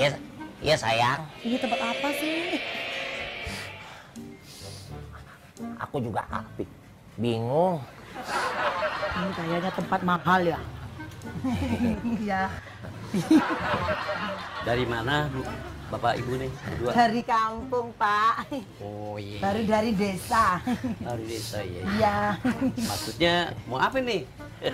Iya, iya sayang. Ini tempat apa sih? Aku juga bingung. Ini kayaknya tempat mahal ya. Iya. Dari mana, Bu? Bapak Ibu nih berdua? Dari kampung, Pak. Oh iya. Baru dari desa. Dari desa ya. Iya. Maksudnya mau apa nih?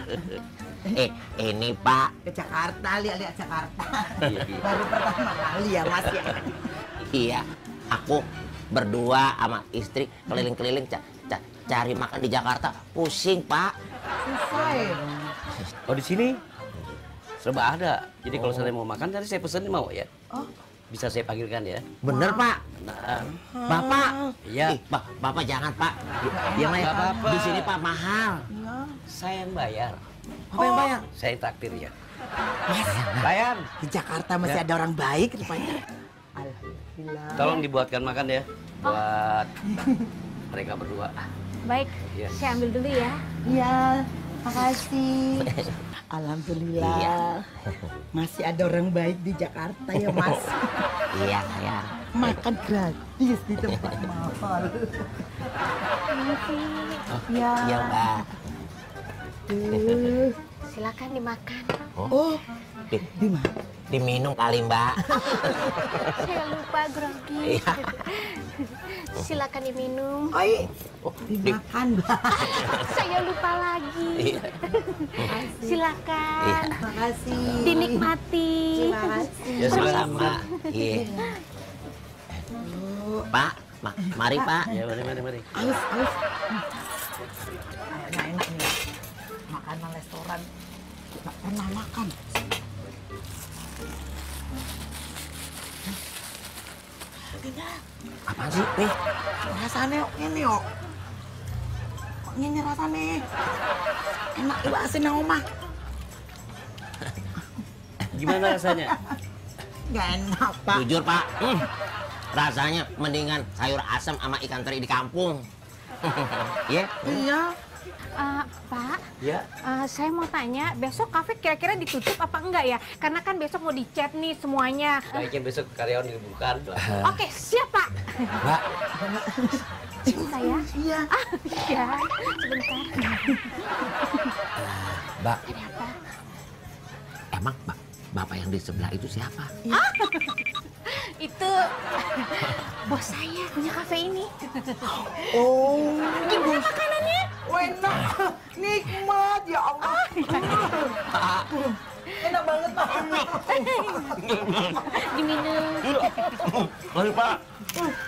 Ini Pak. Ke Jakarta, lihat-lihat Jakarta. Iya, iya. Baru pertama kali ya, Mas ya. Iya, aku berdua sama istri keliling-keliling cari makan di Jakarta. Pusing Pak. Selesai. Oh di sini serba ada. Jadi kalau saya mau makan, tadi saya pesen mau ya. Oh. Bisa saya panggilkan ya. Bener Pak. Nah, Bapak. Iya. Bapak jangan Pak. Yang lain apa-apa. di sini Pak mahal. saya yang bayar. Apa yang bayar? Saya yang traktir ya. Mas, Bayar. di Jakarta masih ada orang baik rupanya. Alhamdulillah. Tolong dibuatkan makan ya. Buat mereka berdua. Baik, Iya. saya ambil dulu ya. Iya, makasih. Alhamdulillah. Iya. Masih ada orang baik di Jakarta ya, Mas. Iya sayang. Makan gratis di tempat mahal. Iya. Iya Mbak. Silakan dimakan. Oh, di mana? Diminum kali Mbak. Saya lupa grogi. Iya. Silakan diminum. Oh, iya. Dimakan, Mbak. Saya lupa lagi. Iya. Silakan. Makasih. Dinikmati. Terima kasih. Ya silakan. Sama. Iya. Pak, mari Pak. Ya mari. Aus. Kayaknya enak nih. Makanan restoran. Nggak pernah makan. Apaan sih? Nih. Rasanya ini yuk. Kok ini rasanya? Enak ibu asin yang omah. Gimana rasanya? Nggak enak, Pak. Jujur Pak. Rasanya mendingan sayur asam sama ikan teri di kampung. Iya? Iya. Pak, Ya. saya mau tanya, besok kafe kira-kira ditutup apa enggak ya? Karena kan besok mau dicat nih semuanya. Baiknya besok karyawan diliburkan. Oke, siap Pak. Mbak, Sebentar ya. Iya. Iya, sebentar. Mbak, Ada apa? emang Bapak yang di sebelah itu siapa? Itu bos saya punya kafe ini. Oh. Gimana makanannya? Enak. Nikmat ya Allah. Enak banget, Pak. Diminum. Mari Pak.